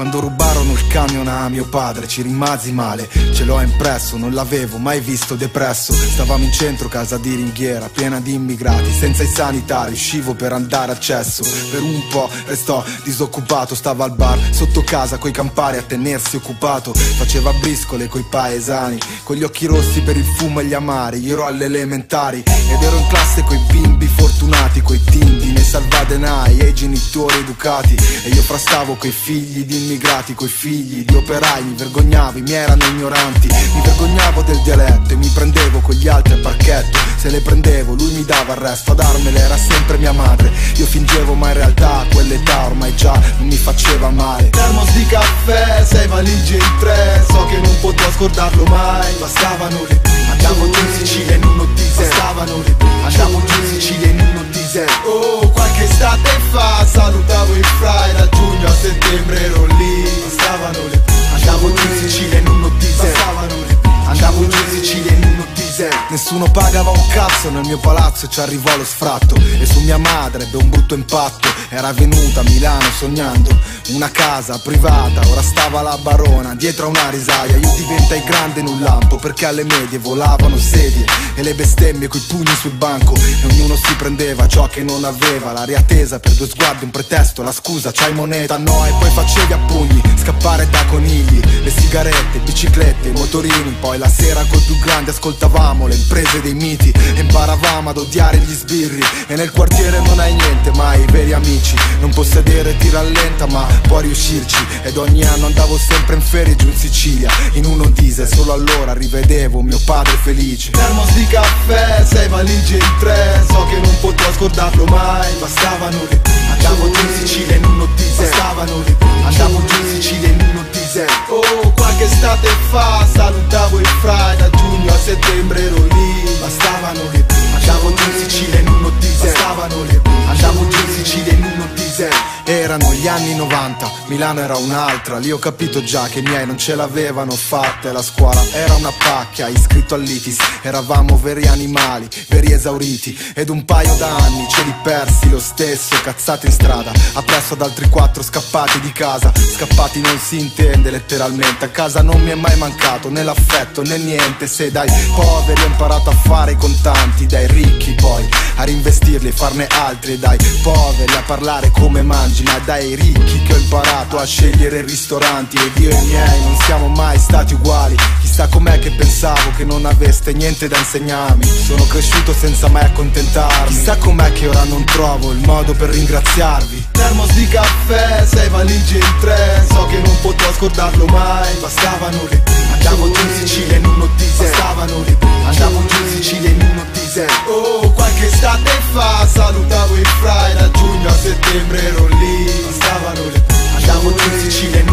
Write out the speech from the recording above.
Quando rubarono il camion a mio padre ci rimasi male, ce l'ho impresso, non l'avevo mai visto depresso. Stavamo in centro, casa di ringhiera, piena di immigrati, senza i sanitari, uscivo per andare a cesso. Per un po' restò disoccupato, stava al bar sotto casa coi campari a tenersi occupato. Faceva briscole coi paesani, con gli occhi rossi per il fumo e gli amari. Io ero alle elementari ed ero in classe coi bimbi fortunati, coi tindi nei salvadenai e i genitori educati. E io frastavo coi figli di immigrati, coi figli di operai. Mi vergognavo, i miei erano ignoranti. Mi vergognavo del dialetto e mi prendevo con gli altri al parchetto. Se le prendevo lui mi dava il resto, a darmele era sempre mia madre. Io fingevo ma in realtà a quell'età ormai già non mi faceva male. Termos di caffè, 6 valigie in 3, so che non potrò scordarlo mai. Bastavano le prime, andavo giù in Sicilia in uno diesel. Bastavano le prime, andavo giù in Sicilia in uno diesel. Oh, qualche estate fa salutavo il fry, da giugno a settembre ero lì. Bastavano le prime, andavo giù in Sicilia in uno diesel. Bastavano le prime, andavo giù in Sicilia in uno diesel. Nessuno pagava un cazzo nel mio palazzo e ci arrivò lo sfratto. E su mia madre ebbe un brutto impatto. Era venuta a Milano sognando una casa privata, ora stava la barona dietro a una risaia. Io diventai grande in un lampo perché alle medie volavano sedie e le bestemmie coi pugni sul banco. E ognuno si prendeva ciò che non aveva, l'aria tesa per 2 sguardi, un pretesto, la scusa, c'hai moneta? No, e poi facevi a pugni, scappare da conigli, le sigarette, biciclette, motorini. Poi la sera col più grande ascoltavamo le imprese dei miti e imparavamo ad odiare gli sbirri. E nel quartiere non hai niente, ma i veri amici. Non possedere ti rallenta ma può riuscirci. Ed ogni anno andavo sempre in ferie giù in Sicilia in uno diesel, solo allora rivedevo mio padre felice. Termos di caffè, 6 valigie in 3, so che non potrò scordarlo mai. Bastavano le prime, andavo giù in Sicilia in uno diesel. Bastavano le prime, andavo giù in Sicilia in uno diesel. Oh, qualche estate fa salutavo il fry, da giugno a settembre ero lì. Bastavano le prime, andavo giù in Sicilia in uno diesel. Bastavano le prime, andavo giù in Sicilia in uno diesel. Erano gli anni 90, Milano era un'altra. Lì ho capito già che i miei non ce l'avevano fatta. E la scuola era una pacchia, iscritto all'ITIS. Eravamo veri animali, veri esauriti. Ed un paio d'anni ce li persi lo stesso, cazzate in strada, appresso ad altri 4 scappati di casa. Scappati non si intende letteralmente, a casa non mi è mai mancato né l'affetto né niente. Se dai poveri ho imparato a fare i contanti, dai ricchi poi a reinvestirli e farne altri. E dai poveri a parlare come mangi, ma è dai ricchi che ho imparato a scegliere i ristoranti. Ed io e i miei non siamo mai stati uguali. Chissà com'è che pensavo che non aveste niente da insegnarmi. Sono cresciuto senza mai accontentarmi. Chissà com'è che ora non trovo il modo per ringraziarvi. Termos di caffè, 6 valigie in 3, so che non potrò scordarlo mai. Bastavano le prime, andavo giù in Sicilia in uno diesel. Bastavano le prime, andavo giù in Sicilia in uno diesel. Oh, qualche estate fa salutavo il fry, da giugno a settembre ero lì. Bastavano le prime, andavo giù in Sicilia in